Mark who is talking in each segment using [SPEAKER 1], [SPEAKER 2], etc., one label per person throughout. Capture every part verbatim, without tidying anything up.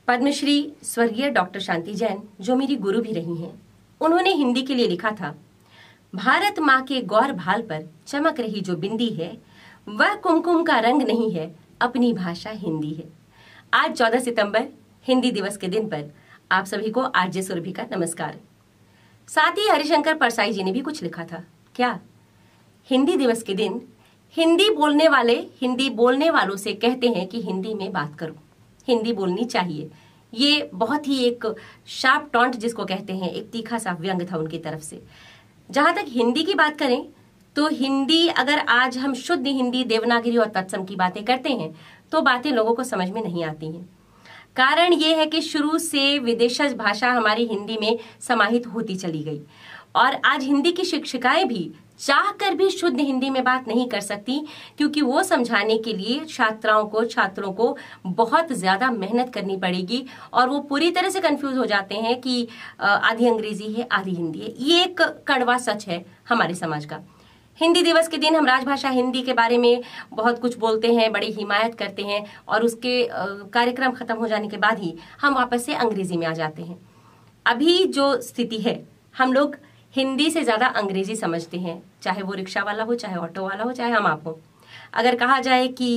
[SPEAKER 1] पद्मश्री स्वर्गीय डॉक्टर शांति जैन, जो मेरी गुरु भी रही हैं, उन्होंने हिंदी के लिए लिखा था, भारत माँ के गौर भाल पर चमक रही जो बिंदी है, वह कुमकुम का रंग नहीं है, अपनी भाषा हिंदी है। आज चौदह सितंबर हिंदी दिवस के दिन पर आप सभी को आरजे सुरभि का नमस्कार। साथ ही हरिशंकर परसाई जी ने भी कुछ लिखा था। क्या? हिंदी दिवस के दिन हिंदी बोलने वाले हिंदी बोलने वालों से कहते हैं कि हिंदी में बात करो, हिंदी बोलनी चाहिए। ये बहुत ही एक शार्प टॉन्ट जिसको कहते हैं, एक तीखा सा व्यंग था उनकी तरफ से। जहां तक हिंदी की बात करें तो हिंदी, अगर आज हम शुद्ध हिंदी देवनागरी और तत्सम की बातें करते हैं तो बातें लोगों को समझ में नहीं आती हैं। कारण ये है कि शुरू से विदेशज भाषा हमारी हिंदी में समाहित होती चली गई और आज हिंदी की शिक्षिकाएं भी चाह कर भी शुद्ध हिंदी में बात नहीं कर सकती, क्योंकि वो समझाने के लिए छात्राओं को छात्रों को बहुत ज्यादा मेहनत करनी पड़ेगी और वो पूरी तरह से कंफ्यूज हो जाते हैं कि आधी अंग्रेजी है आधी हिंदी है। ये एक कड़वा सच है हमारे समाज का। हिंदी दिवस के दिन हम राजभाषा हिंदी के बारे में बहुत कुछ बोलते हैं, बड़ी हिमायत करते हैं और उसके कार्यक्रम खत्म हो जाने के बाद ही हम वापस से अंग्रेजी में आ जाते हैं। अभी जो स्थिति है, हम लोग हिंदी से ज्यादा अंग्रेजी समझते हैं, चाहे वो रिक्शा वाला हो, चाहे ऑटो वाला हो, चाहे हम आप हो। अगर कहा जाए कि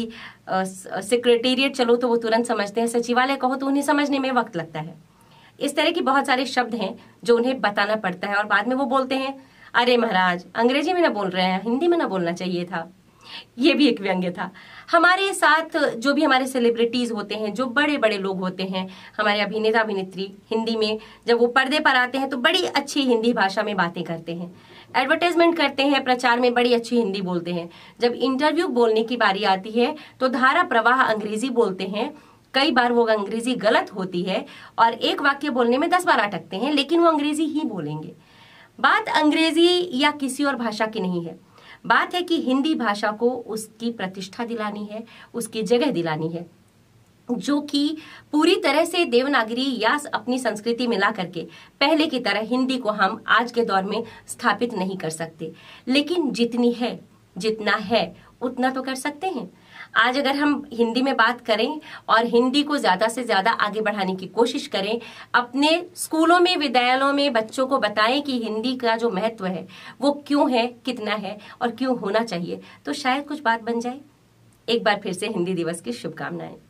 [SPEAKER 1] सेक्रेटेरिएट चलो तो वो तुरंत समझते हैं, सचिवालय कहो तो उन्हें समझने में वक्त लगता है। इस तरह की बहुत सारे शब्द हैं जो उन्हें बताना पड़ता है और बाद में वो बोलते हैं, अरे महाराज अंग्रेजी में ना बोल रहे हैं, हिंदी में ना बोलना चाहिए था। ये भी एक व्यंग्य था। हमारे साथ जो भी हमारे सेलिब्रिटीज होते हैं, जो बड़े बड़े लोग होते हैं, हमारे अभिनेता अभिनेत्री, हिंदी में जब वो पर्दे पर आते हैं तो बड़ी अच्छी हिंदी भाषा में बातें करते हैं, एडवर्टाइजमेंट करते हैं, प्रचार में बड़ी अच्छी हिंदी बोलते हैं। जब इंटरव्यू बोलने की बारी आती है तो धारा प्रवाह अंग्रेजी बोलते हैं। कई बार वो अंग्रेजी गलत होती है और एक वाक्य बोलने में दस बार अटकते हैं, लेकिन वो अंग्रेजी ही बोलेंगे। बात अंग्रेजी या किसी और भाषा की नहीं है, बात है कि हिंदी भाषा को उसकी प्रतिष्ठा दिलानी है, उसकी जगह दिलानी है, जो कि पूरी तरह से देवनागरी या अपनी संस्कृति मिला करके पहले की तरह हिंदी को हम आज के दौर में स्थापित नहीं कर सकते, लेकिन जितनी है जितना है उतना तो कर सकते हैं। आज अगर हम हिंदी में बात करें और हिंदी को ज्यादा से ज्यादा आगे बढ़ाने की कोशिश करें, अपने स्कूलों में विद्यालयों में बच्चों को बताएं कि हिंदी का जो महत्व है वो क्यों है, कितना है और क्यों होना चाहिए, तो शायद कुछ बात बन जाए। एक बार फिर से हिंदी दिवस की शुभकामनाएं।